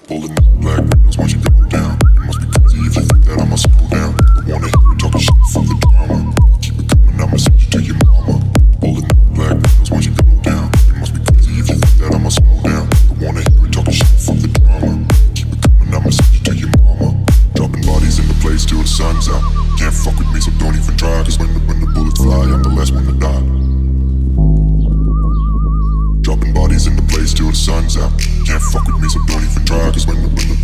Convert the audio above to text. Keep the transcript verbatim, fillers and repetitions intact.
Pulling up black windows once you go down. You must be crazy if you think that I'ma slow down. I wanna hear you talking shit for the drama. Keep it coming, I'ma send you to your mama. Pulling up black windows once you go down. You must be crazy if you think that I'ma slow down. I wanna hear you talking shit for the drama. Keep it coming, I'ma send you to your mama. Dropping bodies in the place till the sun's out. Can't fuck with me, so don't even try. Cause when the, when the bullets fly, I'm the last one to die. Dropping bodies in the place till the sun's out. Can't fuck with me, so don't even try. Cause when the, when the